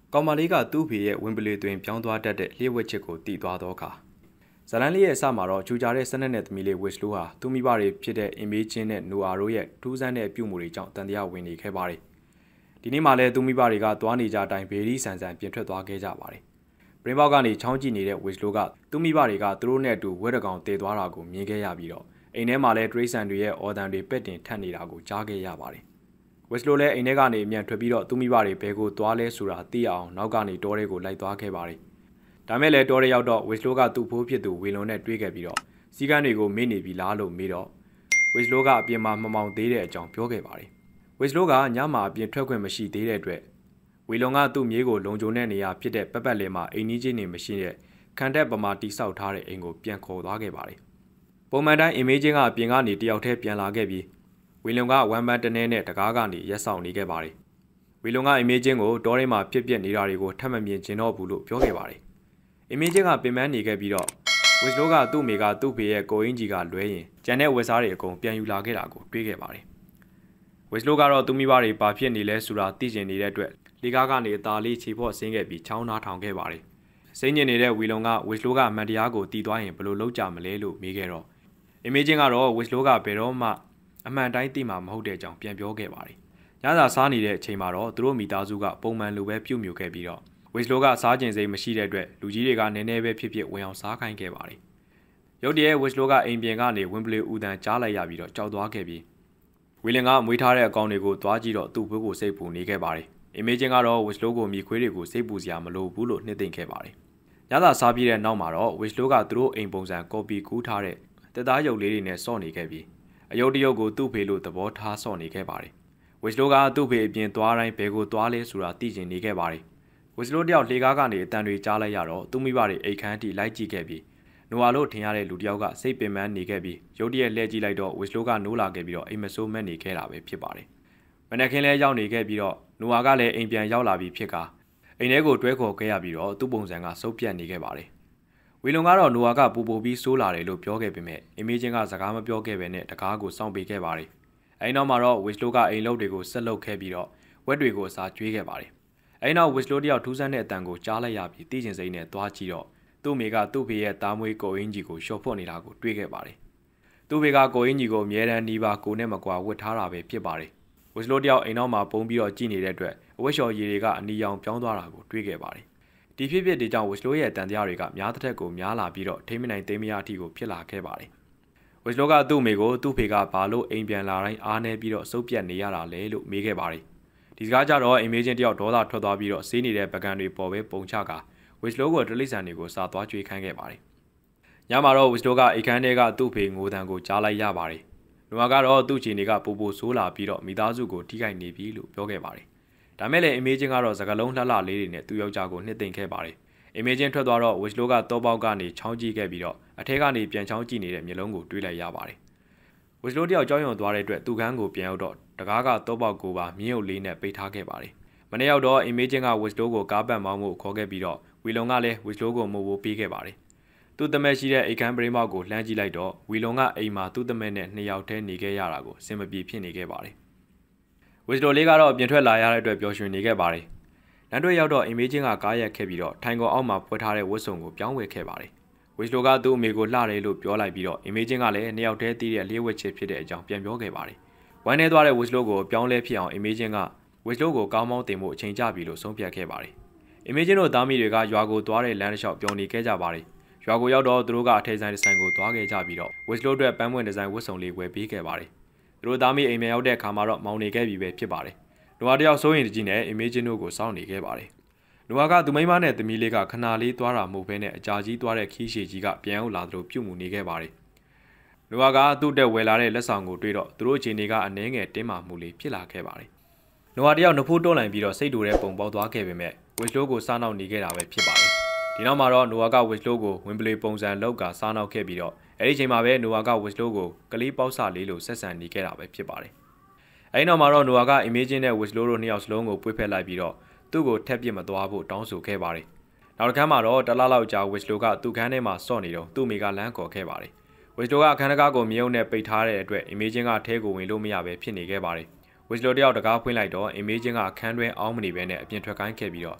ကောင်မလေးကသူ့ဖေရဲ့ဝင်ပလေတွင်ပြောင်းသွားတတ်တဲ့လျှို့ဝှက်ချက်ကိုတည်သွားတော့ခါဇလန်လေးရဲ့အစမှာတော့ချူကြတဲ့12နှစ်သမီးလေးဝစ်လိုဟာသူ့မိဘတွေဖြစ်တဲ့အင်မေးချင်းနဲ့နိုအာတို့ရဲ့ထူးဆန်းတဲ့အပြုအမူတွေကြောင့်တန်တရားဝင်နေခဲ့ပါတယ်ဒီနေ့မှလည်းသူ့မိဘတွေကသွားနေကြအတိုင်းဘေးရီဆန်ဆန်ပြင်ထွက်သွားခဲ့ကြပါတယ်ပရင်ပေါက်ကနေချောင်းကြည့်နေတဲ့ဝစ်လိုကသူ့မိဘတွေကသူတို့နဲ့အတူဝက်တကောင်တည်သွားတာကိုမြင်ခဲ့ရပြီးတော့အိမ်ထဲမှာလည်းတရိတ်ဆန်တွေရဲ့အော်တန်တွေပက်တင်ထပ်နေတာကိုကြားခဲ့ရပါတယ်ဝစ်လိုလည်းအိမ်ထဲကနေအမြန်ထွက်ပြီးတော့သူ့မိဘတွေဘဲကိုသွားလဲဆိုတာသိအောင်နောက်ကနေတောထဲကိုလိုက်သွားခဲ့ပါတယ်ဒါမဲ့လည်းတောထဲရောက်တော့ဝစ်လိုကသူ့ဖိုးဖြစ်သူဝေလွန်နဲ့တွေ့ခဲ့ပြီးတော့စီကန်းတွေကိုမေ့နေပြီလားလို့မေးတော့ဝစ်လိုကအပြင်မှာမမောင်သေးတဲ့အကြောင်းပြောခဲ့ပါတယ်ဝစ်လိုကညမှာအပြင်ထွက်ခွင့်မရှိသေးတဲ့အတွက်ဝေလွန်ကသူ့မြေးကိုလုံခြုံတဲ့နေရာဖြစ်တဲ့ပတ်ပတ်လည်မှာအိမ်ကြီးချင်းနေမရှိတဲ့ခံတက်ပမာတိဆောက်ထားတဲ့အိမ်ကိုပြန်ခေါ်သွားခဲ့ပါတယ်ပုံမှန်တိုင်းအင်မေးချင်းကအပြင်ကနေတယောက်တည်းပြန်လာခဲ့ပြီးဝေလွန်ကဝမ်ပန်းတနေနဲ့တကားကနေရက်ဆောင်နေခဲ့ပါတယ်ဝေလွန်ကအင်မေးချင်းကိုတောထဲမှာဖြစ်ပျက်နေတာတွေကိုထပ်မမြင်ကျင်တော့ဘူးလို့ပြောခဲ့ပါတယ်အင်မေးချင်းကပင်ပန်းနေခဲ့ပြီးတော့ဝစ်လိုကသူ့မိကသူ့ဖေရဲ့ကိုအင်းကြီးကလွဲရင်ကျန်တဲ့ဝက်စားတွေအကုန်ပြန်ယူလာခဲ့တာကိုတွေးခဲ့ပါတယ်ဝစ်လိုကတော့သူ့မိဘတွေဘာဖြစ်နေလဲဆိုတာသိကျင်နေတဲ့အတွက်လေကားကနေအသားလေးခြေဖော့ဆင်းခဲ့ပြီးချောင်းသားထောင်ခဲ့ပါတယ်စိတ်ညစ်နေတဲ့ဝီလုံကဝစ်လိုကအမှန်တရားကိုတီးသွားရင်ဘယ်လိုလုပ်ကြမလဲလို့မေးခဲ့တော့အင်မေးချင်းကတော့ဝစ်လိုကဘယ်တော့မှအမှန်တိုင်းသိမှာမဟုတ်တဲ့အကြောင်းပြန်ပြောခဲ့ပါတယ်ညစာစားနေတဲ့အချိန်မှာတော့သူတို့မိသားစုကပုံမှန်လိုပဲပြုတ်မြူခဲ့ပြီးတော့ဝစ်လိုကစားကျင်စိတ်မရှိတဲ့အတွက်လူကြီးတွေကနည်းနည်းပဲဖြစ်ဖြစ်ဝင်အောင်စားခိုင်းခဲ့ပါတယ်ရုတ်တရက်ဝစ်လိုကအိမ်ပြင်ကနေဝင်းပလေဦးတန်ကြားလိုက်ရပြီးတော့ကြောက်သွားခဲ့ပြီးဝီလင်ကမွေးထားတဲ့အကောင်တွေကိုသွားကြည့်တော့သူ့ဘိုးကိုစိတ်ပူနေခဲ့ပါတယ်အင်မေးချင်းကတော့ဝစ်လိုကိုမိခွေးတွေကိုစိတ်ပူစရာမလိုဘူးလို့နှစ်သိမ့်ခဲ့ပါတယ်ညစာစားပြီးတဲ့နောက်မှာတော့ဝစ်လိုကသူတို့အိမ်ပုံစံကော်ပီကူးထားတဲ့တက်သားရုပ်လေးတွေနဲ့စော့နေခဲ့ပြီးအယုတ်တရုတ်ကိုသူ့ဖေလို့သဘောထားစော့နေခဲ့ပါတယ်ဝစ်လိုကသူ့ဖေအပြင်သွားတိုင်းဘယ်ကိုသွားလဲဆိုတာသိကျင်နေခဲ့ပါတယ်ဝစ်လိုတယောက်လှေကားကနေအတန်တွေကြားလိုက်ရတော့သူ့မိဘတွေအိတ်ခမ်းတီလိုက်ကြည့်ခဲ့ပြီးနိုအာလို့ထင်ရတဲ့လူတယောက်ကစိတ်ပင်ပန်းနေခဲ့ပြီးရုတ်တရက်လှည့်ကြည့်လိုက်တော့ဝစ်လိုကနိုးလာခဲ့ပြီးတော့အိမ်မဆိုးမက်နေခဲ့တာပဲဖြစ်ပါတယ်မနက်ခင်းလဲရောက်နေခဲ့ပြီးတော့နိုအာကလည်းအိမ်ပြန်ရောက်လာပြီးဖြစ်ကာအိမ်ထဲကိုတွဲခေါ်ခဲ့ရပြီးတော့သူ့ပုံစံကစုပ်ပြတ်နေခဲ့ပါတယ်ဝီလွန်ကတော့နိုအာကပူပူပြီးဆိုးလာတယ်လို့ပြောခဲ့ပေမဲ့အင်မေးချင်းကစကားမပြောခဲ့ပဲနဲ့တကားကိုစောင့်ပေးခဲ့ပါတယ်အဲဒီနောက်မှာတော့ဝစ်လိုကအိမ်လုတ်တွေကိုဆက်လုပ်ခဲ့ပြီးတော့ဝက်တွေကိုအစားကျွေးခဲ့ပါတယ်အဲဒီနောက်ဝစ်လိုတယောက်ထူးဆန်းတဲ့အတန်ကိုကြားလိုက်ရပြီးသိကျင်စိမ့်နဲ့သွားကြည့်တော့သူ့မိကသူ့ဖေရဲ့သားမွေးကိုအင်းကြီးကိုရှော့ဖွတ်နေတာကိုတွေ့ခဲ့ပါတယ်သူ့ဖေကကိုအင်းကြီးကိုအမြဲတမ်းနှီးပါကိုနဲ့မကွာဝတ်ထားတာပဲဖြစ်ပါတယ်ဝစ်လိုတယောက်အိမ်နောက်မှာပုံပြီးတော့ကြည့်နေတဲ့အတွက်အဝတ်လျှော်ရည်တွေကအနီရောင်ပြောင်းသွားတာကိုတွေ့ခဲ့ပါတယ်ဒီဖြစ်ဖြစ်ဒီကြောင့်ဝစ်လိုရဲ့တန်တရားတွေကများတစ်ထက်ကိုများလာပြီးတော့ထိမနိုင်သိမရအထိကိုဖြစ်လာခဲ့ပါတယ်ဝစ်လိုကသူ့မိကိုသူ့ဖေကဘာလို့အိမ်ပြန်လာတိုင်းအားနေပြီးတော့စုပ်ပြတ်နေရတာလဲလို့မေးခဲ့ပါတယ်ဒီစကားကြတော့အိမ်မေးချင်းတယောက်ဒေါသထွက်သွားပြီးတော့စေးနေတဲ့ပကံတွေပေါ်ပဲပုံချကာဝစ်လိုကိုတလိษံတွေကိုစာသွားကြွေးခိုင်းခဲ့ပါတယ်ညမှာတော့ဝစ်လိုကအိတ်ခမ်းထဲကသူ့ဖေငိုတန်ကိုကြားလိုက်ရပါတယ်နိုအာကတော့သူ့ချီနေကပူပူဆိုးလာပြီးတော့မိသားစုကိုထိခိုက်နေပြီလို့ပြောခဲ့ပါတယ်ဒါမဲ့လည်းအမေချင်းကတော့စကလုံးလှလှလေးတွေနဲ့သူ့ယောက်ျားကိုနှစ်သိမ့်ခဲ့ပါတယ်အမေချင်းထွက်သွားတော့ဝစ်လိုကတော့ပေါက်ကနေချောင်းကြည့်ခဲ့ပြီးတော့အထက်ကနေပြန်ချောင်းကြည့်နေတဲ့မျက်လုံးကိုတွေးလိုက်ရပါတယ်ဝစ်လိုတယောက်ကြောက်ရွံ့သွားတဲ့အတွက်သူ့ခန်းကိုပြန်ရောက်တော့တကားကတော့ပေါက်ကိုပါမြင်းုပ်လေးနဲ့ပိတ်ထားခဲ့ပါတယ်မနေ့ရောက်တော့အမေချင်းကဝစ်လိုကိုကားပတ်မောင်းမှုခေါ်ခဲ့ပြီးတော့ဝီလွန်ကလည်းဝစ်လိုကိုမိုးဖို့ပေးခဲ့ပါတယ်သူ့သမက်ရှိတဲ့အိတ်ခမ်းပရိမောက်ကိုလှမ်းကြည့်လိုက်တော့ဝီလွန်ကအိမ်မှာသူ့သမက်နဲ့နှစ်ယောက်တည်းနေခဲ့ရတာကိုစင်မပြေဖြစ်နေခဲ့ပါတယ်ဝစ်လိုလေးကတော့ပြင်ထွက်လာရတဲ့အတွက်ပျော်ရွှင်နေခဲ့ပါတယ်လမ်းတွေရောက်တော့အင်မေးချင်းကကားရက်ခဲ့ပြီးတော့ထိုင်ကုန်အောက်မှာဖွက်ထားတဲ့ဝတ်စုံကိုပြောင်းဝယ်ခဲ့ပါတယ်ဝစ်လိုကသူ့အမေကိုလှတယ်လို့ပြောလိုက်ပြီးတော့အင်မေးချင်းကလည်းနှစ်ယောက်တည်းတည်တဲ့လျှို့ဝှက်ချက်ဖြစ်တဲ့အကြောင်းပြန်ပြောခဲ့ပါတယ်ဝမ်းနေသွားတဲ့ဝစ်လိုကိုပြောင်းလဲဖြစ်အောင်အင်မေးချင်းကဝစ်လိုကိုကောင်းမောင်းတင်ဖို့အချိန်ကျပြီလို့ဆုံးဖြတ်ခဲ့ပါတယ်အင်မေးချင်းတို့သားမိတွေကရွာကိုသွားတဲ့လမ်းတစ်လျှောက်ပြောင်းနေခဲ့ကြပါတယ်ရွာကိုရောက်တော့သူတို့ကအထည်ဆိုင်တစ်ဆိုင်ကိုသွားခဲ့ကြပြီးတော့ဝစ်လိုအတွက်ပန်းပွင့်ဒီဇိုင်းဝတ်စုံလေးဝယ်ပေးခဲ့ပါတယ်သူတို့သားမိအိမ်ပြန်ရောက်တဲ့အခါမှာတော့မောင်နေခဲ့ပြီပဲဖြစ်ပါတယ်နိုအာတယောက်စိုးရင်တကြီးနဲ့အင်မေးချင်းတို့ကိုစောင့်နေခဲ့ပါတယ်နိုအာကသူမိမနဲ့သမီးလေးကခဏလေးသွားတာမဟုတ်ဘဲနဲ့အကြာကြီးသွားတဲ့ခီးရှည်ကြီးကပြန်ရောက်လာသလိုပြုတ်မှုနေခဲ့ပါတယ်နိုအာကသူ့တက်ဝယ်လာတဲ့လက်ဆောင်ကိုတွေ့တော့သူတို့အခြေအနေကအနှဲငယ်တင်းမာမှုလေးဖြစ်လာခဲ့ပါတယ်နိုအာတယောက်နှဖိုးတွန်းလိုက်ပြီးတော့စိတ်တူတဲ့ပုံပေါက်သွားခဲ့ပေမဲ့ဝစ်လိုကိုစားနောက်နေခဲ့တာပဲဖြစ်ပါတယ်ဒီနောက်မှာတော့နိုအာကဝစ်လိုကိုဝင်ပလေပုံစံလောက်ကစားနောက်ခဲ့ပြီးတော့အဲဒီချိန်မှာပဲနိုအာကဝစ်လိုကိုကလေးပေါက်စလေးလိုဆက်ဆံနေခဲ့တာပဲဖြစ်ပါတယ်အဲဒီနောက်မှာတော့နိုအာကအင်မေးချင်းနဲ့ဝစ်လိုတို့နှစ်ယောက်စလုံးကိုပွေ့ဖက်လိုက်ပြီးတော့သူ့ကိုထက်ပြစ်မသွားဖို့တောင်းဆိုခဲ့ပါတယ်နောက်တစ်ခါမှတော့တလားလောက်ကြာဝစ်လိုကသူ့ခန်းထဲမှာစော့နေတော့သူ့မိကလမ်းခေါ်ခဲ့ပါတယ်ဝစ်လိုကအခန်းတကားကိုမြုပ်နဲ့ပိတ်ထားတဲ့အတွက်အင်မေးချင်းကထဲကိုဝင်လို့မရပဲဖြစ်နေခဲ့ပါတယ်ဝစ်လိုတယောက်တကားဖွင့်လိုက်တော့အင်မေးချင်းကအခန်းတွင်းအောင်းမနေပဲနဲ့အပြင်ထွက်ခိုင်းခဲ့ပြီးတော့သူ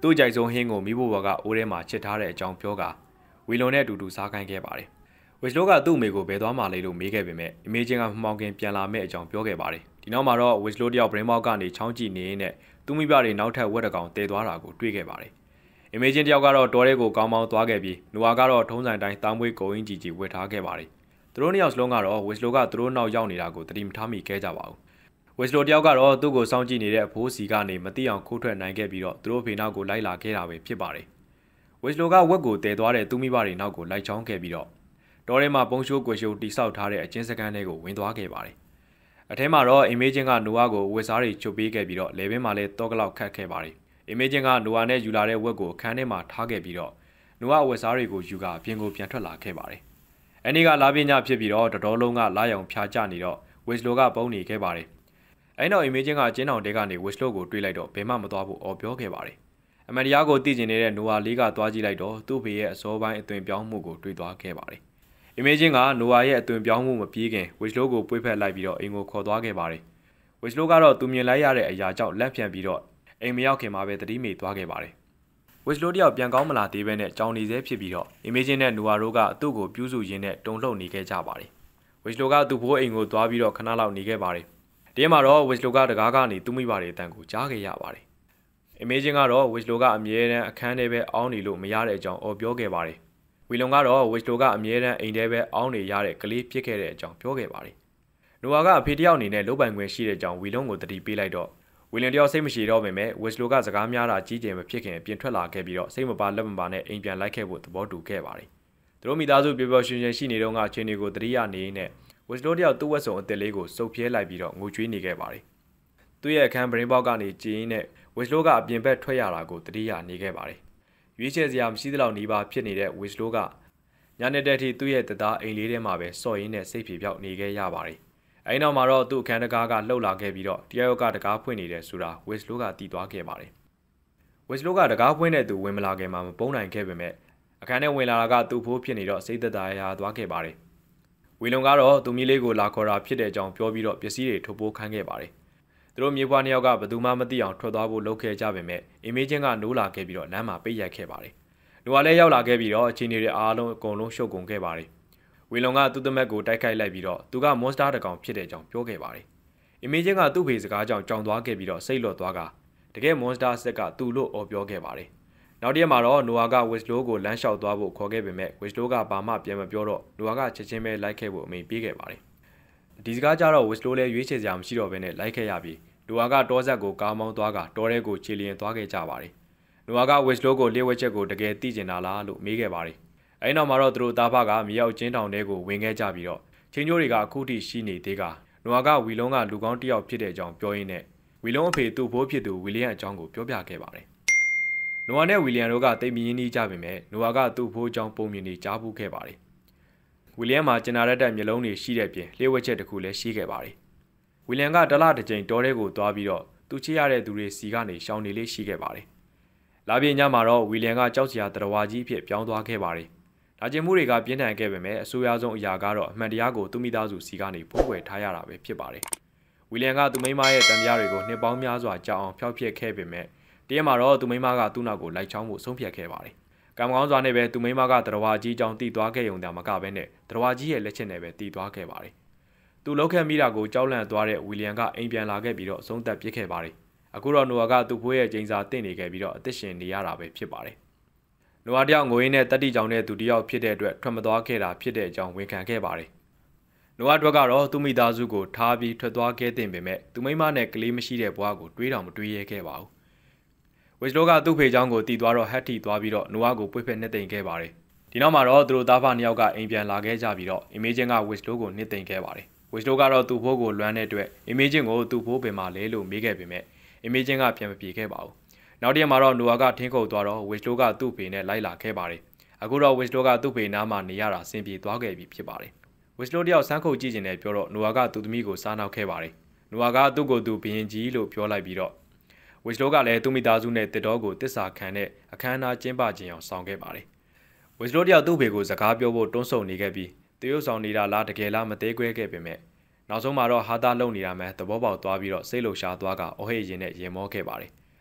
သူ့ကြိုက်ဆုံးဟင်းကိုမိဖို့ဘကအိုးထဲမှာချစ်ထားတဲ့အကြောင်းပြောကဝီလွန်နဲ့အတူတူစားခိုင်းခဲ့ပါတယ်ဝစ်လိုကသူ့အမေကိုဘယ်သွားမှလဲလို့မေးခဲ့ပေမဲ့အမေချင်းကမမှောင်ခင်ပြန်လာမဲ့အကြောင်းပြောခဲ့ပါတယ်ဒီနောက်မှာတော့ဝစ်လိုတယောက်ဘရင်မောက်ကနေချောင်းကြည့်နေရင်းနဲ့သူ့မိဘတွေနောက်ထပ်ဝက်တကောင်တည်သွားတာကိုတွေ့ခဲ့ပါတယ်အမေချင်းတယောက်ကတော့တောထဲကိုကောင်းမောင်းသွားခဲ့ပြီးနူဝါကတော့ထုံးစံတိုင်းတာမွေးကုံအင်းကြီးဝတ်ထားခဲ့ပါတယ်သူတို့နှစ်ယောက်စလုံးကတော့ဝစ်လိုကသူတို့နောက်ရောက်နေတာကိုသတိမထားမိခဲ့ကြပါဘူးဝစ်လိုတယောက်ကတော့သူ့ကိုစောင့်ကြည့်နေတဲ့အဖိုးစီကနေမသိအောင်ခိုးထွက်နိုင်ခဲ့ပြီးတော့သူတို့ဖေနောက်ကိုလိုက်လာခဲ့တာပဲဖြစ်ပါတယ်ဝစ်လိုကဝက်ကိုတည်သွားတဲ့သူ့မိဘတွေနောက်ကိုလိုက်ချောင်းခဲ့ပြီးတော့တောထဲမှာပုံရှိုးကွယ်ရှိုးတိဆောက်ထားတဲ့အချင်းစခန်းတွေကိုဝင်သွားခဲ့ပါတယ်အထဲမှာတော့အမေချင်းကနူဝါကိုဝက်စားတွေချုပ်ပေးခဲ့ပြီးတော့လေဘင်းမှာလည်းတောကလောက်ခတ်ခဲ့ပါတယ်အမေချင်းကနူဝါနဲ့ယူလာတဲ့ဝက်ကိုအခန်းထဲမှာထားခဲ့ပြီးတော့နူဝါဝက်စားတွေကိုယူကအပြင်ကိုပြန်ထွက်လာခဲ့ပါတယ်။အဲဒီကလာပညာဖြစ်ပြီးတော့တတော်လုံးကလာရောင်ဖြာကျနေတော့ဝစ်လိုကပုံနေခဲ့ပါတယ်။အဲဒီနောက်အမေချင်းကကျင်းတောင်တဲကနေဝစ်လိုကိုတွေးလိုက်တော့ဘယ်မှမသွားဖို့အော်ပြောခဲ့ပါတယ်။အမန်တရားကိုသိကျင်နေတဲ့နူဝါလေးကသွားကြည့်လိုက်တော့သူ့ဖေရဲ့အစောပိုင်းအသွင်ပြောင်းမှုကိုတွေးသွားခဲ့ပါတယ်။အမေချင်းကနူဝါရဲ့အသွင်ပြောင်းမှုမပြေးခင်ဝစ်လိုကိုပွေးဖက်လိုက်ပြီးတော့အိမ်ကိုခေါ်သွားခဲ့ပါတယ်။ဝစ်လိုကတော့သူမြင်လိုက်ရတဲ့အရာကြောင့်လက်ဖြန့်ပြီးတော့အိမ်မရောက်ခင်မှာပဲတတိမိသွားခဲ့ပါတယ်။ဝစ်လိုတယောက်ပြန်ကောင်းမလာသေးပဲနဲ့ကြောင်နေသေးဖြစ်ပြီးတော့အမေချင်းနဲ့နူဝါတို့ကသူ့ကိုပြူးစုရင်းနဲ့တုံလှုပ်နေခဲ့ကြပါတယ်။ဝစ်လိုကသူ့ဘိုးအိမ်ကိုသွားပြီးတော့ခဏလောက်နေခဲ့ပါတယ်။ဒီမှာတော့ဝစ်လိုကတကားကနေသူ့မိဘတွေအတန်ကိုကြားခဲ့ရပါတယ်။အမေချင်းကတော့ဝစ်လိုကအမြဲတမ်းအခန်းထဲပဲအောင်းနေလို့မရတဲ့အကြောင်းအော်ပြောခဲ့ပါတယ်။ဝီလွန်ကတော့ဝစ်လိုကအမြဲတမ်းအိမ်ထဲပဲအောင်းနေရတဲ့ကလေးဖြစ်ခဲ့တဲ့အကြောင်းပြောခဲ့ပါတယ်။နူဝါကအဖေတယောက်အနေနဲ့လုပ်ပိုင်ခွင့်ရှိတဲ့အကြောင်းဝီလွန်ကိုတတိပေးလိုက်တော့ဝီလန်တယောက်စိတ်မရှိတော့ပေမဲ့ဝစ်လိုကစကားများတာကြီးကျယ်မဖြစ်ခင်ပြင်ထွက်လာခဲ့ပြီးတော့စိတ်မပါလက်မပါနဲ့အိမ်ပြန်လိုက်ခဲ့ဖို့သဘောတူခဲ့ပါတယ်။သူတို့မိသားစုပျော်ပျော်ရွှင်ရွှင်ရှိနေတော့ကအချိန်တွေကိုတတိယနေနဲ့ဝစ်လိုတယောက်သူ့ဝက်စုံအစ်စ်လေးကိုစုပ်ပြဲလိုက်ပြီးတော့ငိုကြွေးနေခဲ့ပါတယ်။သူ့ရဲ့အခန်းပရင်းပေါက်ကနေကြည်ရင်းနဲ့ဝစ်လိုကအပြင်ဘက်ထွက်ရတာကိုတတိယနေခဲ့ပါတယ်။ရွေးချယ်စရာမရှိသလောက်နေပါဖြစ်နေတဲ့ဝစ်လိုကညနေတဲ့အထိသူ့ရဲ့တသားအိမ်လေးထဲမှာပဲစော့ရင်းနဲ့စိတ်ဖြေပြောက်နေခဲ့ရပါတယ်။အဲဒီနောက်မှာတော့သူ့အခန်းတကားကလှုပ်လာခဲ့ပြီးတော့တယောက်ကတကားဖွင့်နေတယ်ဆိုတာဝစ်လိုကတီးသွားခဲ့ပါတယ်။ဝစ်လိုကတကားဖွင့်တဲ့သူဝင်မလာခင်မှာမပုံနိုင်ခဲ့ပေမဲ့အခန်းထဲဝင်လာတာကသူ့ဖိုးဖြစ်နေတော့စိတ်သက်သာရာသွားခဲ့ပါတယ်။ဝီလွန်ကတော့သူမီးလေးကိုလာခေါ်တာဖြစ်တဲ့အကြောင်းပြောပြီးတော့ပစ္စည်းတွေထုတ်ပိုးခိုင်းခဲ့ပါတယ်။သူတို့မြေဖွားနှစ်ယောက်ကဘယ်သူမှမသိအောင်ထွက်သွားဖို့လုပ်ခဲ့ကြပေမဲ့အမေချင်းကနိုးလာခဲ့ပြီးတော့လမ်းမှာပိတ်ရိုက်ခဲ့ပါတယ်။နူဝါလည်းရောက်လာခဲ့ပြီးတော့အချိန်တွေအားလုံးအကုန်လုံးရှုပ်ကုန်ခဲ့ပါတယ်။ဝီလွန်ကသူ့သမက်ကိုတိုက်ခိုက်လိုက်ပြီးတော့သူကမွန်စတာတကောင်ဖြစ်တဲ့အကြောင်းပြောခဲ့ပါတယ်။အမေချင်းကသူ့ဖေစကားကြောင့်ကြောင်သွားခဲ့ပြီးတော့စိတ်လော့သွားကတကယ်မွန်စတာဆက်ကသူ့လို့အော်ပြောခဲ့ပါတယ်။နောက်တရက်မှာတော့နူဝါကဝစ်လိုကိုလမ်းလျှောက်သွားဖို့ခေါ်ခဲ့ပေမဲ့ဝစ်လိုကဘာမှပြန်မပြောတော့နူဝါကချက်ချင်းပဲလိုက်ခဲ့ဖို့အမိန့်ပေးခဲ့ပါတယ်။ဒီစကားကြတော့ဝစ်လိုလည်းရွေးချယ်စရာမရှိတော့ဘဲနဲ့လိုက်ခဲ့ရပြီးနူဝါကတောဆက်ကိုကားမောင်းသွားကတောထဲကိုခြေလျင်သွားခဲ့ကြပါတယ်။နူဝါကဝစ်လိုကိုလျှို့ဝှက်ချက်ကိုတကယ်သိကျင်တာလားလို့မေးခဲ့ပါတယ်။အဲဒီနောက်မှာတော့သူတို့သားဖကမြေရောက်ကျင်းတောင်ထဲကိုဝင်ခဲ့ကြပြီးတော့ချင်းကျိုးတွေကအခုထိရှိနေသေးကနူဝါကဝီလွန်ကလူကောင်းတစ်ယောက်ဖြစ်တဲ့အကြောင်းပြောရင်းနဲ့ဝီလွန်အဖေသူ့ဘိုးဖြစ်သူဝီလျံအကြောင်းကိုပြောပြခဲ့ပါတယ်။နူဝါနဲ့ဝီလျံတို့ကတိတ်မြင်းနှီးကြပေမဲ့နူဝါကသူ့ဘိုးအကြောင်းပုံမြင်နေကြားဘူးခဲ့ပါတယ်။ဝီလျံမှာကျင်နာရတဲ့မျိုးလုံးတွေရှိတဲ့ပြင်လျှို့ဝှက်ချက်တစ်ခုလည်းရှိခဲ့ပါတယ်။ဝီလျံကတလတစ်ကြိမ်တောထဲကိုသွားပြီးတော့သူချစ်ရတဲ့သူတွေစီကနေရှောင်နေလေးရှိခဲ့ပါတယ်။လာပြင်းညမှာတော့ဝီလျံကကြောက်စရာတရဝါကြီးအဖြစ်ပြောင်းသွားခဲ့ပါတယ်။ဒါကျင်မှုတွေကပြင်းထန်ခဲ့ပေမဲ့အဆိုးရွားဆုံးအရာကတော့အမှန်တရားကိုသူမိသားစုစီကနေပိုးကွယ်ထားရတာပဲဖြစ်ပါတယ်။ဝီလျံကသူမိန်းမရဲ့တန်တရားတွေကိုနှစ်ပေါင်းများစွာကြာအောင်ဖျောက်ဖျက်ခဲ့ပေမဲ့တရက်မှာတော့သူမိန်းမကသူ့နောက်ကိုလိုက်ချောင်းဖို့ဆုံးဖြတ်ခဲ့ပါတယ်။ကံကောင်းစွာနဲ့ပဲသူမိန်းမကတရဝါကြီးကြောင့်တီးသွားခဲ့ရုံသာမကဘဲနဲ့တရဝါကြီးရဲ့လက်ချက်နဲ့ပဲတီးသွားခဲ့ပါတယ်။သူလောက်ခဲ့မိတာကိုကြောက်လန့်သွားတဲ့ဝီလျံကအိမ်ပြန်လာခဲ့ပြီးတော့အဆုံးသတ်ပစ်ခဲ့ပါတယ်။အခုတော့နူဝါကသူ့ဘိုးရဲ့ကျင်းစာတင့်နေခဲ့ပြီးတော့အသက်ရှင်နေရတာပဲဖြစ်ပါတယ်။နူဝါတယောက်ငိုရင်းနဲ့တက်တိကြောင်တဲ့သူတယောက်ဖြစ်တဲ့အတွက်ထွက်မသွားခဲ့တာဖြစ်တဲ့အကြောင်းဝန်ခံခဲ့ပါတယ်။နူဝါအတွက်ကတော့သူ့မိသားစုကိုထားပြီးထွက်သွားခဲ့တဲ့ပေမဲ့သူမိမနဲ့ကလေးမရှိတဲ့ဘဝကိုတွေးတော်မတွေးရဲခဲ့ပါဘူး။ဝစ်လိုကသူ့ဖေချောင်းကိုတီးသွားတော့ဟက်တီသွားပြီးတော့နူဝါကိုပွေ့ဖက်နှစ်သိမ့်ခဲ့ပါတယ်။ဒီနောက်မှာတော့သူတို့သားဖနှစ်ယောက်ကအိမ်ပြန်လာခဲ့ကြပြီးတော့အမေချင်းကဝစ်လိုကိုနှစ်သိမ့်ခဲ့ပါတယ်။ဝစ်လိုကတော့သူ့ဘိုးကိုလွမ်းတဲ့အတွက်အမေချင်းကိုသူ့ဘိုးပင်မှာလဲလို့မေးခဲ့ပေမဲ့အမေချင်းကပြန်မပြေခဲ့ပါဘူး။နောက်တရက်မှာတော့နူဝါကထင်းခုတ်သွားတော့ဝစ်လိုကသူ့ဖေနဲ့လိုက်လာခဲ့ပါတယ်။အခုတော့ဝစ်လိုကသူ့ဖေနားမှာနေရတာအဆင်ပြေသွားခဲ့ပြီဖြစ်ပါတယ်။ဝစ်လိုတယောက်စမ်းခုတ်ကြည့်ကျင်တယ်ပြောတော့နူဝါကသူ့သမီးကိုစားနောက်ခဲ့ပါတယ်။နူဝါကသူ့ကိုသူဘရင်ကြီးလို့ပြောလိုက်ပြီးတော့ဝစ်လိုကလည်းသူ့မိသားစုနဲ့တစ်တော်ကိုတစ္ဆာခံတဲ့အခမ်းအနားကျင်းပခြင်းအောင်ဆောင်ခဲ့ပါတယ်။ဝစ်လိုတယောက်သူ့ဖေကိုစကားပြောဖို့တွန်းဆုံနေခဲ့ပြီးတရုတ်ဆောင်နေတာလားတကယ်လားမသေးခွဲခဲ့ပေမဲ့နောက်ဆုံးမှာတော့ဟာသားလုံနေတာမှသဘောပေါက်သွားပြီးတော့စိတ်လှုပ်ရှားသွားကအော်ဟစ်ရင်နဲ့ရင်မောခဲ့ပါတယ်။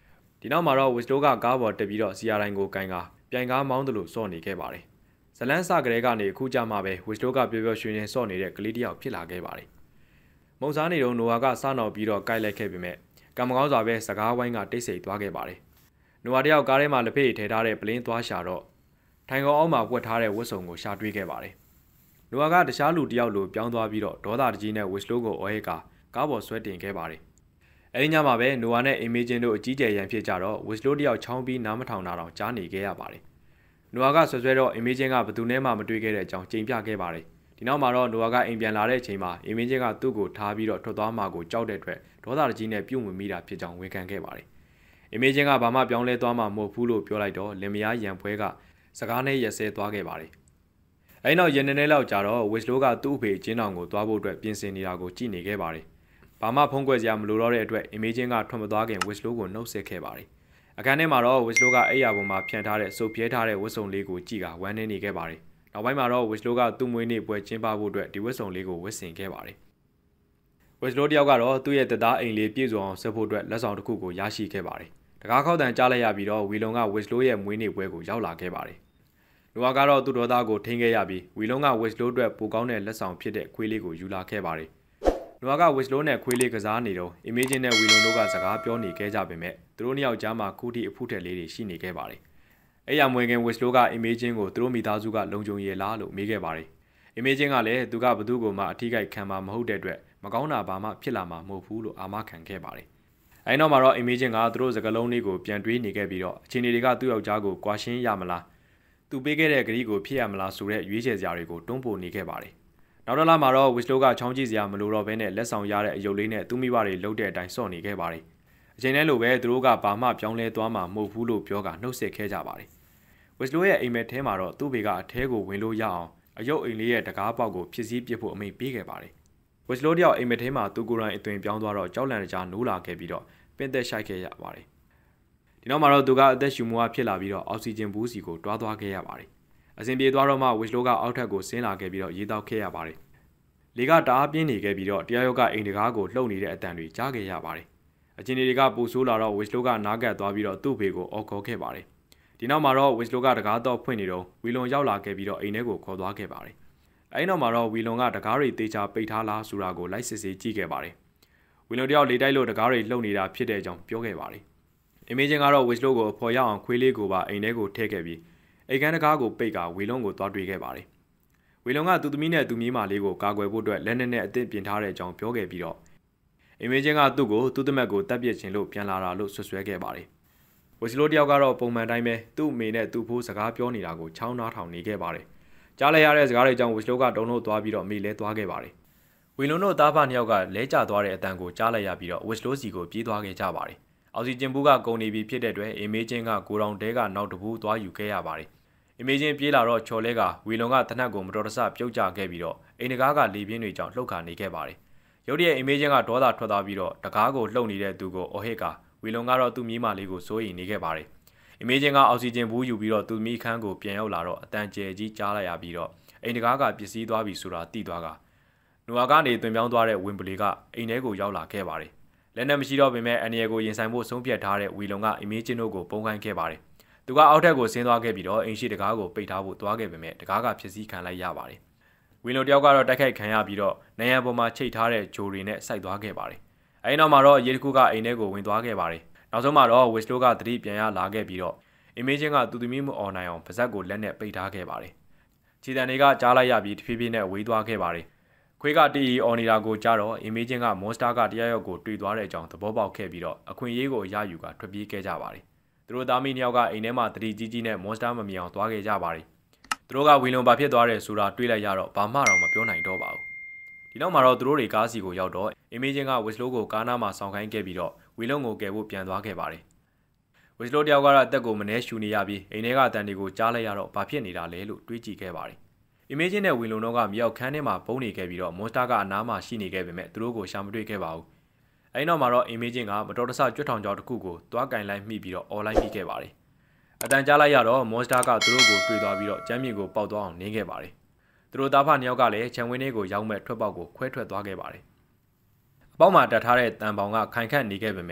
ဒီနောက်မှာတော့ Whislow ကကားပေါ်တက်ပြီးတော့ CR9 ကိုကင်ကာပြိုင်ကားမောင်းတယ်လို့စော့နေခဲ့ပါတယ်။ဇလန်းစကလေးကနေအခုကြမှာပဲ Whislow ကပျော်ပျော်ရွှင်ရွှင်စော့နေတဲ့ကလေးတစ်ယောက်ဖြစ်လာခဲ့ပါတယ်။မုံစားနေတော့နိုဝါကစနောက်ပြီးတော့ကိုက်လိုက်ခဲ့ပေမဲ့ကံမကောင်းစွာပဲစကားဝိုင်းကတိတ်ဆိတ်သွားခဲ့ပါတယ်။နိုဝါတယောက်ကားထဲမှာလက်ဖက်ရည်ထည့်ထားတဲ့ပလင်းသွားရှာတော့ထိုင်ကောင်အောက်မှာပွက်ထားတဲ့ဝတ်စုံကိုရှာတွေ့ခဲ့ပါတယ်။နိုဝါကတခြားလူတစ်ယောက်လိုပြောင်းသွားပြီးတော့ဒေါသတကြီးနဲ့ Whislow ကိုအော်ဟစ်ကားပေါ်ဆွဲတင်ခဲ့ပါတယ်။အဲဒီညမှာပဲနိုဝါနဲ့အင်မေဂျင်တို့အကြီးကျယ်ရန်ဖြစ်ကြတော့ Whislow တယောက်ချောင်းပြီးနားမထောင်တာတောင်ကြားနေခဲ့ရပါတယ်။နိုဝါကဆွဆွဲတော့အင်မေဂျင်ကဘသူနဲ့မှမတွေ့ခဲ့တဲ့အကြောင်းကြိမ်ပြခဲ့ပါတယ်။ဒီနောက်မှာတော့နိုဝါကအိမ်ပြန်လာတဲ့အချိန်မှာအင်မေဂျင်ကသူ့ကိုထားပြီးတော့ထွက်သွားမှကိုကြောက်တဲ့အတွက်ဒေါသတကြီးနဲ့ပြုတ်ဝင်မိတာဖြစ်ကြောင်းဝန်ခံခဲ့ပါတယ်။အင်မေဂျင်ကဘာမှပြောင်းလဲသွားမှမဟုတ်ဘူးလို့ပြောလိုက်တော့လင်မယားရန်ဖွဲကစကားနဲ့ရက်စဲသွားခဲ့ပါတယ်။အဲဒီနောက်ရန်နေလောက်ကြာတော့ Whislow ကသူ့အဖေကျင်းတော်ကိုသွားဖို့အတွက်ပြင်ဆင်နေတာကိုကြည့်နေခဲ့ပါတယ်။ဘာမှဖုံးကွယ်စရာမလိုတော့တဲ့အတွက်အင်မေဂျင်ကထွက်မသွားခင် Whislow ကိုနှုတ်ဆက်ခဲ့ပါတယ်။အခန်းထဲမှာတော့ Whislow ကအိယာပေါ်မှာဖြန့်ထားတဲ့စုပ်ပြဲထားတဲ့ဝတ်စုံလေးကိုကြည့်ကဝမ်းနည်းနေခဲ့ပါတယ်။နောက်ပိုင်းမှာတော့ Whislow ကသူ့မွေးနေ့ပွဲကျင်းပဖို့အတွက်ဒီဝတ်စုံလေးကိုဝတ်ဆင်ခဲ့ပါတယ်။ Whislow တယောက်ကတော့သူ့ရဲ့တသားအိမ်လေးပြည့်စုံအောင်ဆက်ဖို့အတွက်လက်ဆောင်တစ်ခုကိုရရှိခဲ့ပါတယ်။တကားခောက်တန်ကြားလိုက်ရပြီးတော့ဝီလုံက Whislow ရဲ့မွေးနေ့ပွဲကိုရောက်လာခဲ့ပါတယ်။နိုဝါကတော့သူ့ဒေါသကိုထိန်းခဲ့ရပြီးဝီလုံက Whislow အတွက်ပိုကောင်းတဲ့လက်ဆောင်ဖြစ်တဲ့ခွေးလေးကိုယူလာခဲ့ပါတယ်။နိုဝါက Whislow နဲ့ခွေးလေးကစားနေတော့အင်မေဂျင်နဲ့ဝီလုံတို့ကစကားပြောနေခဲ့ကြပေမဲ့သူတို့နှစ်ယောက်ကြားမှာခုထိအဖုထက်လေးတွေရှိနေခဲ့ပါတယ်။အဲ့ရမွေခင် Whislow ကအင်မေဂျင်ကိုသူတို့မိသားစုကလုံခြုံရလားလို့မေးခဲ့ပါတယ်။အင်မေဂျင်ကလည်းသူကဘသူ့ကိုမှအထီးကိုက်ခံမှာမဟုတ်တဲ့အတွက်မကောင်းတာဘာမှဖြစ်လာမှာမဟုတ်ဘူးလို့အာမခံခဲ့ပါတယ်။အဲဒီနောက်မှာတော့အင်မေဂျင်ကသူတို့စကားလုံးလေးကိုပြန်တွေးနေခဲ့ပြီးတော့အချင်းတွေကသူ့ယောက်ျားကိုကွာရှင်းရမလားသူပေးခဲ့တဲ့ဂရီကိုဖြစ်ရမလားဆိုတဲ့ရွေးချယ်စရာတွေကိုတွန်းပို့နေခဲ့ပါတယ်။နောက်တစ်လမှာတော့ Whislow ကချောင်းကြည့်စရာမလိုတော့ဘဲနဲ့လက်ဆောင်ရတဲ့အယုတ်လေးနဲ့သူ့မိဘတွေလှုပ်တဲ့အတိုင်းစော့နေခဲ့ပါတယ်။အချိန်နဲ့လိုပဲသူတို့ကဘာမှပြောင်းလဲသွားမှာမဟုတ်ဘူးလို့ပြောကနှုတ်ဆက်ခဲ့ကြပါတယ်။ Whislow ရဲ့အိမ်မက်ထဲမှာတော့သူ့ဘေကအထဲကိုဝင်လို့ရအောင်အယုတ်အိမ်လေးရဲ့တကားပေါက်ကိုဖြစ်စည်းပစ်ဖို့အမိန့်ပေးခဲ့ပါတယ်။ Whislow တယောက်အိမ်မက်ထဲမှာသူကိုယ်တိုင်အသွင်ပြောင်းသွားတော့ကြောက်လန့်တကြားနိုးလာခဲ့ပြီးတော့ပင်သက်ရှိုက်ခဲ့ရပါတယ်။ဒီနောက်မှာတော့သူကအသက်ရှူမှုအားဖြစ်လာပြီးတော့အောက်ဆီဂျင်ဘူးစီကိုတွားသွားခဲ့ရပါတယ်။အစဉ်ပြေသွားတော့မှ Whislow ကအောက်ထပ်ကိုဆင်းလာခဲ့ပြီးတော့ရေတောက်ခဲ့ရပါတယ်။လေကတအားပြင်းနေခဲ့ပြီးတော့တရားရုံးကအိမ်တကားကိုလှုပ်နေတဲ့အတန်တွေကြားခဲ့ရပါတယ်။အချင်းတွေကပူဆိုးလာတော့ Whislow ကနားကပ်သွားပြီးတော့သူ့ဖေကိုအော်ခေါ်ခဲ့ပါတယ်။ဒီနောက်မှာတော့ Whislow ကတကားတော့ဖွင့်နေတော့ဝီလွန်ရောက်လာခဲ့ပြီးတော့အိမ်ထဲကိုခေါ်သွားခဲ့ပါတယ်။အဲဒီနောက်မှာတော့ဝီလွန်ကတကားတွေတေချာပိတ်ထားလားဆိုတာကိုလိုက်စစ်ဆေးကြည့်ခဲ့ပါတယ်။ဝီလွန်တယောက်လေတိုက်လို့တကားတွေလှုပ်နေတာဖြစ်တဲ့အကြောင်းပြောခဲ့ပါတယ်။အင်မေဂျင်ကတော့ Whislow ကိုအဖော်ရအောင်ခွေးလေးကိုပါအိမ်ထဲကိုထည့်ခဲ့ပြီးအိမ်ကန်းတကားကိုပိတ်ကဝီလွန်ကိုသွားတွေ့ခဲ့ပါတယ်။ဝီလွန်ကသူ့သမီးနဲ့သူ့မြေးမလေးကိုကာကွယ်ဖို့အတွက်လက်နက်နဲ့အသင့်ပြင်ထားတဲ့အကြောင်းပြောခဲ့ပြီးတော့အင်မေဂျင်ကသူ့ကိုသူ့သမက်ကိုတပ်ပစ်ခြင်းလို့ပြန်လာတာလို့ဆွဆွဲခဲ့ပါတယ်။ Whislow တယောက်ကတော့ပုံမှန်တိုင်းပဲသူ့အမေနဲ့သူ့ဖိုးစကားပြောနေတာကိုချောင်းနားထောင်နေခဲ့ပါတယ်။ကြားလိုက်ရတဲ့စကားတွေကြောင့် Whislow ကတုံ့လို့သွားပြီးတော့မိလဲသွားခဲ့ပါတယ်။ဝီလွန်တို့သားဖနှစ်ယောက်ကလဲကျသွားတဲ့အတန်ကိုကြားလိုက်ရပြီးတော့ Whislow စီကိုပြေးသွားခဲ့ကြပါတယ်။အောက်ဆီဂျင်ဘူးကကုန်နေပြီဖြစ်တဲ့အတွက်အင်မေဂျင်ကကိုတောင်တဲကနောက်တဘူးသွားယူခဲ့ရပါတယ်။အင်မေဂျင်ပြေးလာတော့ချော်လဲကဝီလွန်ကတနက်ကိုမတော်တဆပြုတ်ကျခဲ့ပြီးတော့အိမ်တကားကလေပြင်းတွေကြောင့်လှုပ်ခါနေခဲ့ပါတယ်။ရုတ်တရက်အင်မေဂျင်ကဒေါသထွက်သွားပြီးတော့တကားကိုလှုပ်နေတဲ့သူကိုအော်ဟစ်ကဝီလွန်ကတော့သူ့မြေးမလေးကိုစိုးရိမ်နေခဲ့ပါတယ်။အင်မေဂျင်ကအောက်ဆီဂျင်ဘူးယူပြီးတော့သူ့မိခန်းကိုပြန်ရောက်လာတော့အတန်ကျဲကြီးကြားလိုက်ရပြီးတော့အိမ်တကားကပစ္စည်းသွားပြီဆိုတာသိသွားကနိုဝါကနေတွင်ပြောင်းသွားတဲ့ဝင်းပလီကအိမ်ထဲကိုရောက်လာခဲ့ပါတယ်။လက်နက်မရှိတော့ပေမဲ့အန်နီယယ်ကိုရင်ဆိုင်ဖို့ဆုံးဖြတ်ထားတဲ့ဝီလွန်ကအင်မေဂျင်တို့ကိုပုံခိုင်းခဲ့ပါတယ်။သူကအောက်ထက်ကိုဆင်းသွားခဲ့ပြီးတော့အိမ်ရှိတကားကိုပိတ်ထားဖို့သွားခဲ့ပေမဲ့တကားကဖြစ်စည်းခံလိုက်ရပါတယ်။ဝီလွန်တယောက်ကတော့တိုက်ခိုက်ခံရပြီးတော့နေရန်ပေါ်မှာချိတ်ထားတဲ့ဂျိုတွေနဲ့စိုက်သွားခဲ့ပါတယ်။အဲဒီနောက်မှာတော့ရေတခုကအိမ်ထဲကိုဝင်သွားခဲ့ပါတယ်။နောက်ဆုံးမှာတော့ Whislow ကသတိပြန်ရလာခဲ့ပြီးတော့အင်မေဂျင်ကသူ့သမီးမအော်နိုင်အောင်ပါဇက်ကိုလက်နဲ့ပိတ်ထားခဲ့ပါတယ်။ခြေတံတွေကကြားလိုက်ရပြီးတဖြည်းဖြည်းနဲ့ဝေးသွားခဲ့ပါတယ်။ခွေးကတီအော်နေတာကိုကြားတော့အင်မေဂျင်ကမွန်စတာကတရားရောက်ကိုတွေ့သွားတဲ့အကြောင်းသဘောပေါက်ခဲ့ပြီးတော့အခွင့်အရေးကိုရယူကထွက်ပြေးခဲ့ကြပါတယ်။သူတို့သားမီးနှစ်ယောက်ကအိမ်ထဲမှာတတိကြီးကြီးနဲ့မွန်စတာမမြင်အောင်သွားခဲ့ကြပါတယ်။သူတို့ကဝီလွန်ဘာဖြစ်သွားတယ်ဆိုတာတွေးလိုက်ရတော့ဘာမှတော့မပြောနိုင်တော့ပါဘူး။ဒီနောက်မှာတော့သူတို့တွေကားစီကိုရောက်တော့အင်မေဂျင်က Whislow ကိုကားနားမှာဆောင်ခိုင်းခဲ့ပြီးတော့ဝီလွန်ကိုကယ်ဖို့ပြန်သွားခဲ့ပါတယ်။ Whislow တယောက်ကတော့အသက်ကိုမနှဲရှူနေရပြီးအိမ်ထဲကအတန်တွေကိုကြားလိုက်ရတော့ဘာဖြစ်နေတာလဲလို့တွေးကြည့်ခဲ့ပါတယ်။ အင်မေဂျင်နဲ့ဝီလွန်တို့ကမြောက်ခန်းထဲမှာပုံနေခဲ့ပြီးတော့မွန်စတာကအနားမှာရှိနေခဲ့ပေမဲ့သူတို့ကိုရှာမတွေ့ခဲ့ပါဘူး။အဲဒီနောက်မှာတော့အင်မေဂျင်ကမတော်တဆကြွတ်ထောင်ကြောင်တစ်ခုကိုတွားကင်လိုက်မိပြီးတော့အော်လိုက်မိခဲ့ပါတယ်။အတန်ကြားလိုက်ရတော့မွန်စတာကသူတို့ကိုတွေ့သွားပြီးတော့ကျမ်းမြေကိုပေါက်သွားအောင်နင်းခဲ့ပါတယ်။သူတို့သားဖနှစ်ယောက်ကလည်းခြံဝင်းလေးကိုရောက်မဲ့ထွက်ပေါက်ကိုခွဲထွက်သွားခဲ့ပါတယ်။အပေါက်မှာတက်ထားတဲ့တန်ပေါင်ကခိုင်ခန့်နေခဲ့ပေမဲ့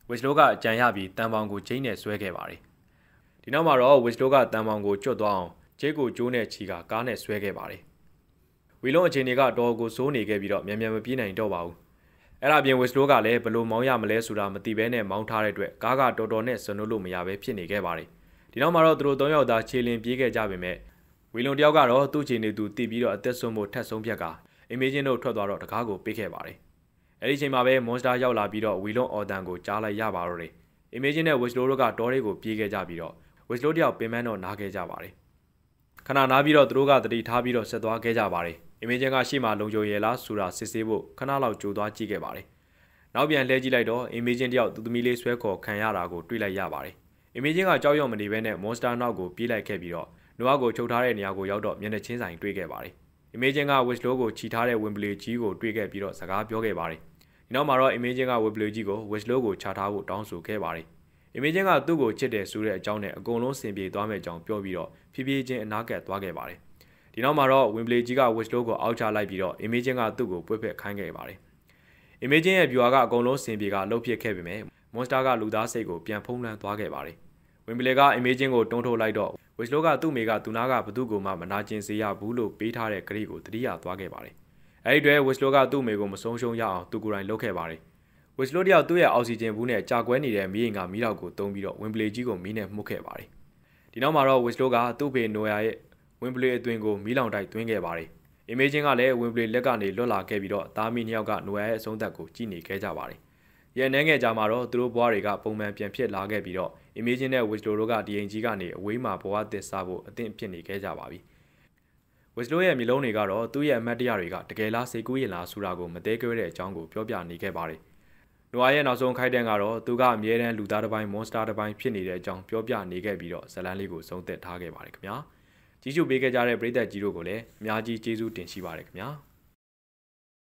Winslow ကအကြံရပြီးတန်ပေါင်ကိုချိန်နဲ့ဆွဲခဲ့ပါတယ်ဒီနောက်မှာတော့ Winslow ကတန်ပေါင်ကိုကျွတ်သွားအောင်ဂျိတ်ကိုကျိုးနဲ့ချီကကားနဲ့ဆွဲခဲ့ပါတယ်ဝီလွန်အခြေအနေကတော်ကိုစိုးနေခဲ့ပြီးတော့မြန်မြန်မပြေးနိုင်တော့ပါဘူးအဲ့ဒါပြင် Winslow ကလည်းဘလို့မောင်းရမလဲဆိုတာမသိဘဲနဲ့မောင်းထားတဲ့အတွက်ကားကတော်တော်နဲ့ဆွနိုးလို့မရဘဲဖြစ်နေခဲ့ပါတယ်ဒီနောက်မှာတော့သူတို့၃ယောက်သားခြေလင်ပြေးခဲ့ကြပေမဲ့ဝီလွန်တယောက်ကတော့သူ့ခြေနေသူတည်ပြီးတော့အသက်ဆုံးဖို့ထက်ဆုံးဖြတ်ကအင်မေဂျင်တို့ထွက်သွားတော့တကားကိုပေးခဲ့ပါတယ်အဲ့ဒီချိန်မှာပဲ Monster ရောက်လာပြီးတော့ဝီလွန်အော်တန်ကိုကြားလိုက်ရပါတော့တယ်အင်မေဂျင်နဲ့ Winslow တို့ကတောလေးကိုပြေးခဲ့ကြပြီးတော့ Winslow တယောက်ပင်ပန်းတော့နားခဲ့ကြပါတယ်ခဏနားပြီးတော့သူတို့ကတတိထားပြီးတော့ဆက်သွားခဲ့ကြပါတယ်အင်မေဂျင်ကရှေ့မှာလုံခြုံရလားဆိုတာစစ်ဆေးဖို့ခဏလောက်ကြိုသွားကြည့်ခဲ့ပါတယ်နောက်ပြန်လှည့်ကြည့်လိုက်တော့အင်မေဂျင်တယောက်သူသမီးလေးဆွဲခေါ်ခံရတာကိုတွေ့လိုက်ရပါတယ်အင်မေဂျင်ကကြောက်ရွံ့မနေဘဲနဲ့ Monster နောက်ကိုပြေးလိုက်ခဲ့ပြီးတော့နိုအာကိုချုပ်ထားတဲ့နေရာကိုရောက်တော့မျက်နှာချင်းဆိုင်တွေ့ခဲ့ပါတယ်အင်မေဂျင်က Winslow ကိုခြိထားတဲ့ဝင်ပလီကြီးကိုတွေ့ခဲ့ပြီးတော့စကားပြောခဲ့ပါတယ်ဒီနောက်မှာတော့အင်မေဂျင်ကဝင်ပလီကြီးကို Winslow ကိုခြာထားဖို့တောင်းဆိုခဲ့ပါတယ်အင်မေဂျင်ကသူ့ကိုချစ်တယ်ဆိုတဲ့အကြောင်းနဲ့အကုန်လုံးစင်ပြေသွားမယ့်အကြောင်းပြောပြီးတော့ဖြည်းဖြည်းချင်းအနားကပ်သွားခဲ့ပါတယ်ဒီနောက်မှာတော့ဝင်ပလီကြီးက Winslow ကိုအောက်ချလိုက်ပြီးတော့အင်မေဂျင်ကသူ့ကိုပွေ့ဖက်ခိုင်းခဲ့ပါတယ်အင်မေဂျင်ရဲ့ viewer ကအကုန်လုံးစင်ပြေကလှုပ်ဖြစ်ခဲ့ပေမဲ့ Monster ကလူသားစိတ်ကိုပြန်ဖုံးလွှမ်းသွားခဲ့ပါတယ်ဝင်ပလီကအင်မေဂျင်ကိုတွန်းထုတ်လိုက်တော့Winslow ကသူ့မိကသူနာကဘသူ့ကိုမှမနာကျင်စေရဘူးလို့ပေးထားတဲ့ဂရိကိုတတိယသွားခဲ့ပါတယ်အဲဒီအတွက် Winslow ကသူ့မိကိုမဆုံးရှုံးရအောင်သူကိုယ်တိုင်လုပ်ခဲ့ပါတယ်Winslow တယောက်သူ့ရဲ့အောက်ဆီဂျင်ဘူးနဲ့ကြာကွဲနေတဲ့မီးအိမ်ကမီးတောက်ကိုတုံးပြီးတော့ဝင်ပလီကြီးကိုမီးနဲ့မှုတ်ခဲ့ပါတယ်ဒီနောက်မှာတော့ Winslow ကသူ့ဖေနိုယာရဲ့ဝင်ပလီအတွင်ကိုမီးလောင်တိုက်သွင်းခဲ့ပါတယ်အင်မေဂျင်ကလည်းဝင်ပလီလက်ကနေလွတ်လာခဲ့ပြီးတော့သားမီးနှစ်ယောက်ကနိုယာရဲ့အဆုံးသတ်ကိုကြည့်နေခဲ့ကြပါတယ်ရဲနှဲငယ်ကြမှာတော့သူတို့ဘွားတွေကပုံမှန်ပြန်ဖြစ်လာခဲ့ပြီးတော့အင်မေဂျင်နဲ့ Winslow တို့ကဒီအိမ်ကြီးကနေအဝေးမှာဘဝသစ်စားဖို့အသင့်ဖြစ်နေခဲ့ကြပါပြီWinslow ရဲ့မျိုးလုံးတွေကတော့သူ့ရဲ့အမတ်တရားတွေကတကယ်လားစိတ်ကူးရင်လားဆိုတာကိုမသေးကြွတဲ့အကြောင်းကိုပြောပြနေခဲ့ပါတယ်နိုအာရဲ့နောက်ဆုံးခိုက်တန်းကတော့သူကအမြဲတမ်းလူသားတစ်ပိုင်း Monster တစ်ပိုင်းဖြစ်နေတဲ့အကြောင်းပြောပြနေခဲ့ပြီးတော့ဇလန်းလေးကိုဆုံးသက်ထားခဲ့ပါတယ်ခင်ဗျာကြီးစုပေးခဲ့ကြတဲ့ပရိသတ်ကြီးတို့ကိုလည်းအများကြီးကျေးဇူးတင်ရှိပါတယ်ခင်ဗျာ